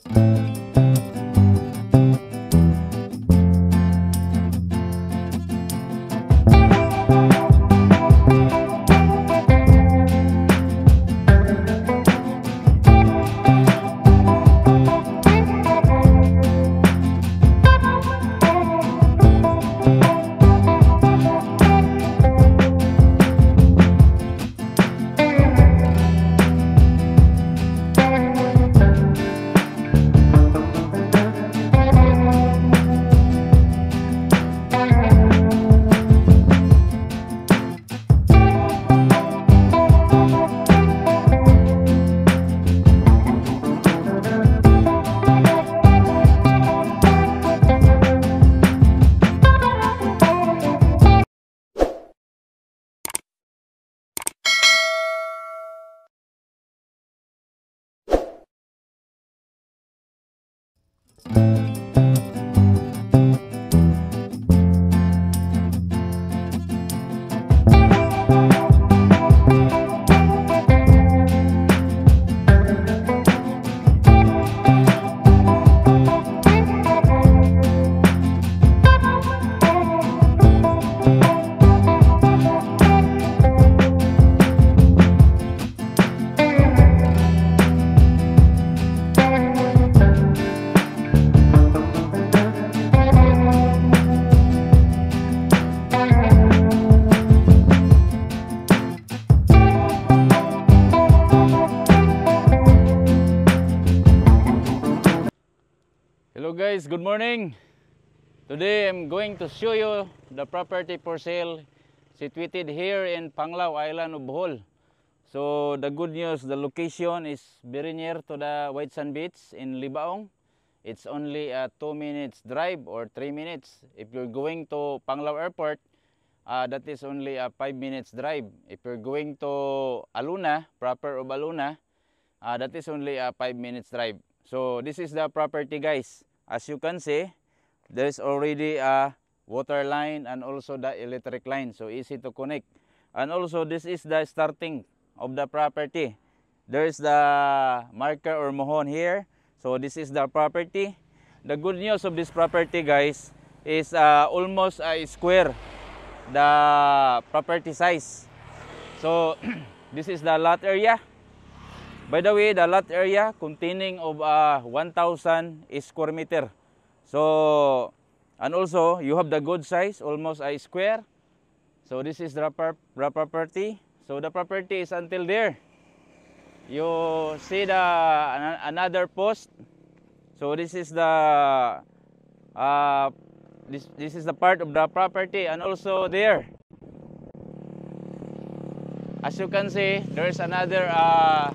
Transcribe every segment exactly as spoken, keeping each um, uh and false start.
Hello guys, good morning. Today I'm going to show you the property for sale situated here in Panglao Island of Bohol. So the good news, the location is very near to the White Sand Beach in Libaong. It's only a two minutes drive or three minutes. If you're going to Panglao Airport, uh, that is only a five minutes drive. If you're going to Aluna, proper of Aluna, uh, that is only a five minutes drive. So this is the property guys. As you can see, there is already a water line and also the electric line, so easy to connect. And also this is the starting of the property. There is the marker or mohon here. So this is the property. The good news of this property guys is uh, almost a square the property size. So this is the lot area. By the way, the lot area containing of uh, one thousand square meter. So, and also you have the good size, almost a square. So this is the, the property. So the property is until there. You see the an, another post. So this is the uh, this this is the part of the property, and also there. As you can see, there is another. Uh,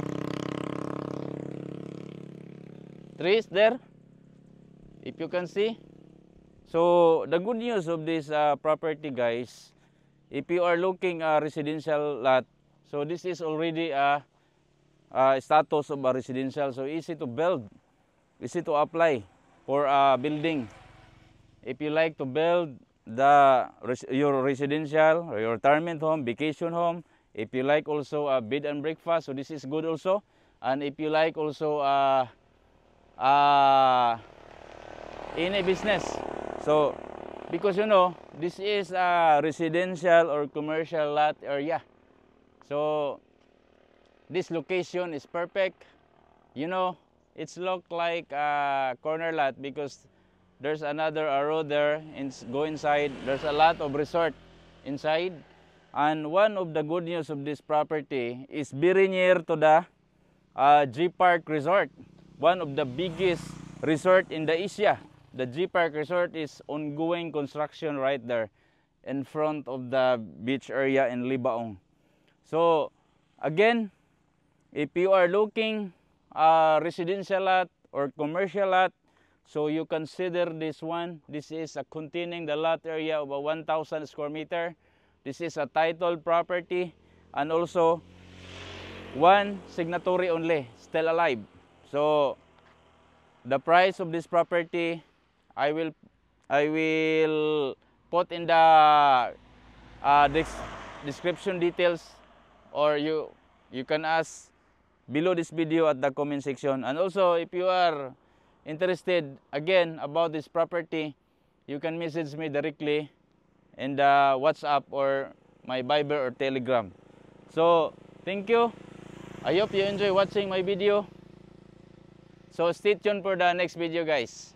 trees there, if you can see. So the good news of this uh, property guys, if you are looking a residential lot, so this is already a, a status of a residential, so easy to build, easy to apply for a building. If you like to build the your residential or your retirement home, vacation home, if you like also a bed and breakfast, so this is good also. And if you like also a Uh, in a business, so because you know this is a residential or commercial lot area, so this location is perfect. You know, it's look like a corner lot because there's another road there and go inside. There's a lot of resort inside, and one of the good news of this property is very near to the uh, G Park Resort. One of the biggest resort in the Asia. The G Park Resort is ongoing construction right there in front of the beach area in Libaong. So again, if you are looking a residential lot or commercial lot, so you consider this one. This is a containing the lot area of a one thousand square meter. This is a titled property, and also one signatory only still alive. So the price of this property, I will I will put in the uh, description details, or you you can ask below this video at the comment section. And also if you are interested again about this property, you can message me directly in the WhatsApp or my Viber or Telegram. So thank you. I hope you enjoy watching my video. So stay tuned for the next video, guys.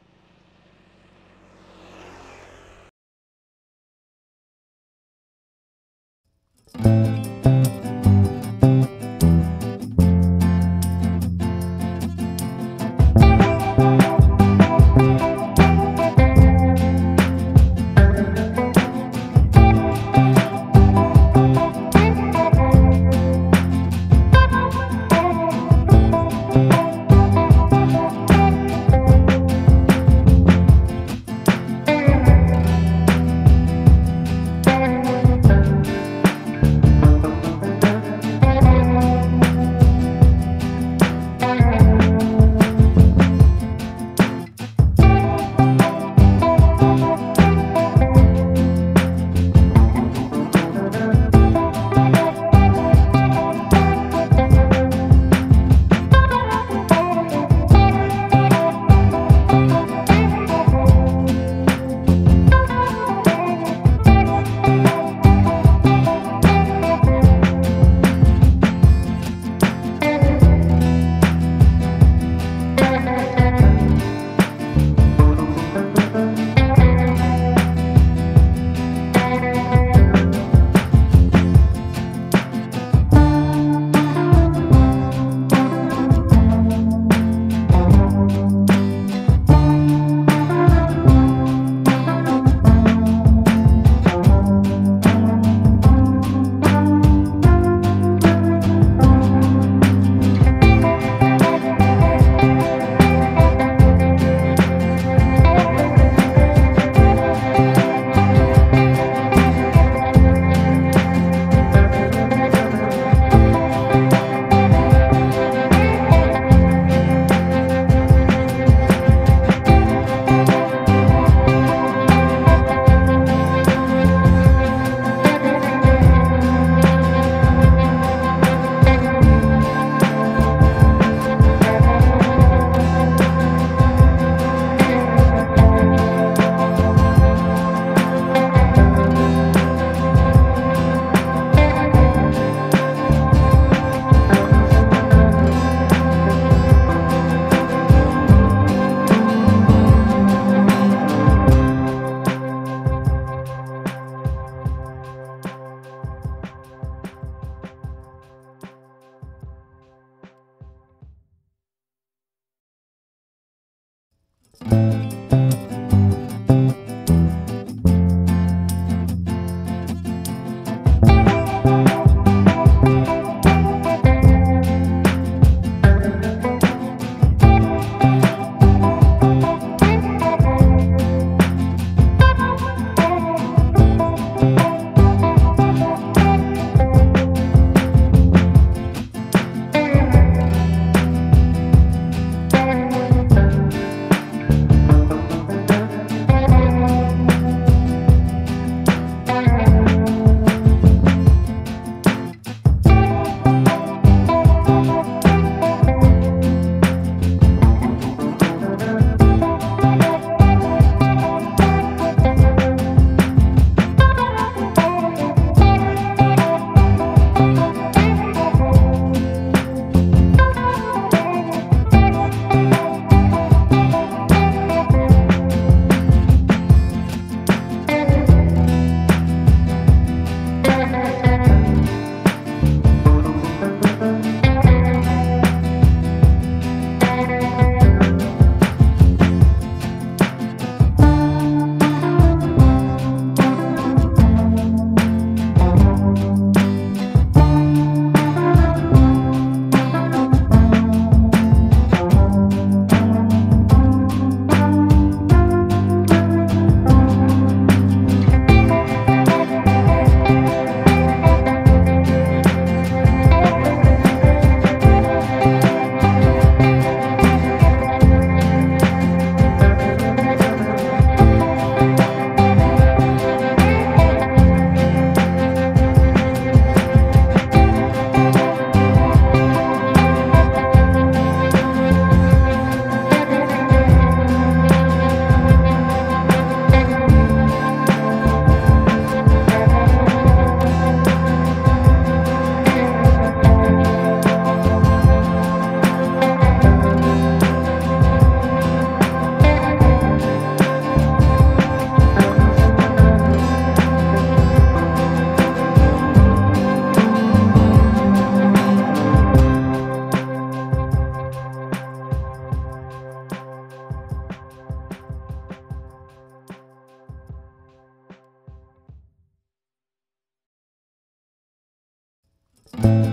Bye.